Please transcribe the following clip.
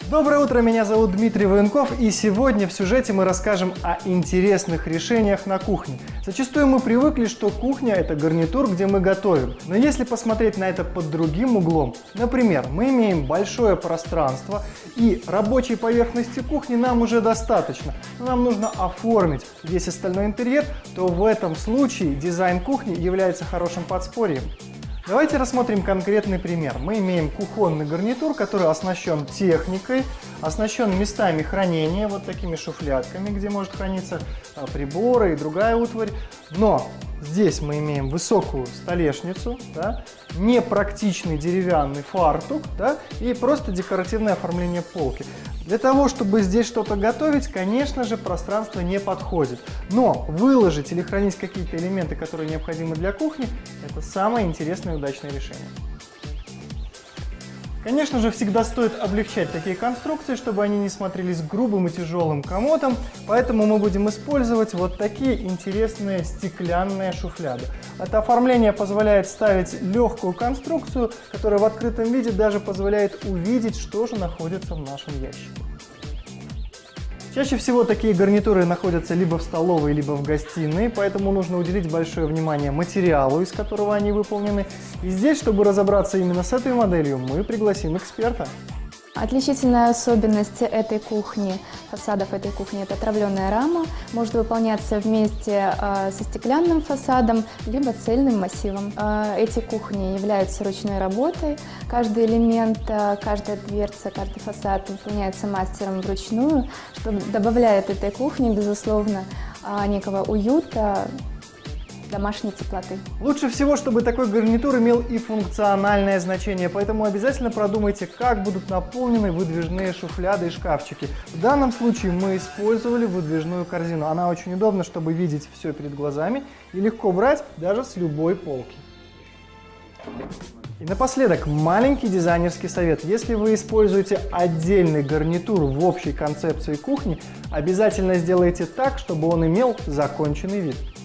Доброе утро, меня зовут Дмитрий Военков, и сегодня в сюжете мы расскажем о интересных решениях на кухне. Зачастую мы привыкли, что кухня – это гарнитур, где мы готовим. Но если посмотреть на это под другим углом, например, мы имеем большое пространство, и рабочей поверхности кухни нам уже достаточно, но нам нужно оформить весь остальной интерьер, то в этом случае дизайн кухни является хорошим подспорьем. Давайте рассмотрим конкретный пример. Мы имеем кухонный гарнитур, который оснащен техникой, оснащен местами хранения, вот такими шуфлядками, где может храниться приборы и другая утварь. Но здесь мы имеем высокую столешницу, да, непрактичный деревянный фартук, да, и просто декоративное оформление полки. Для того, чтобы здесь что-то готовить, конечно же, пространство не подходит. Но выложить или хранить какие-то элементы, которые необходимы для кухни, это самое интересное и удачное решение. Конечно же, всегда стоит облегчать такие конструкции, чтобы они не смотрелись грубым и тяжелым комодом, поэтому мы будем использовать вот такие интересные стеклянные шуфляды. Это оформление позволяет ставить легкую конструкцию, которая в открытом виде даже позволяет увидеть, что же находится в нашем ящике. Чаще всего такие гарнитуры находятся либо в столовой, либо в гостиной, поэтому нужно уделить большое внимание материалу, из которого они выполнены. И здесь, чтобы разобраться именно с этой моделью, мы пригласим эксперта. Отличительная особенность этой кухни, фасадов этой кухни, это травленая рама. Может выполняться вместе со стеклянным фасадом, либо цельным массивом. Эти кухни являются ручной работой. Каждый элемент, каждая дверца, каждый фасад выполняется мастером вручную, что добавляет этой кухне, безусловно, некого уюта, домашней теплоты. Лучше всего, чтобы такой гарнитур имел и функциональное значение, поэтому обязательно продумайте, как будут наполнены выдвижные шуфляды и шкафчики. В данном случае мы использовали выдвижную корзину. Она очень удобна, чтобы видеть все перед глазами и легко брать даже с любой полки. И напоследок, маленький дизайнерский совет. Если вы используете отдельный гарнитур в общей концепции кухни, обязательно сделайте так, чтобы он имел законченный вид.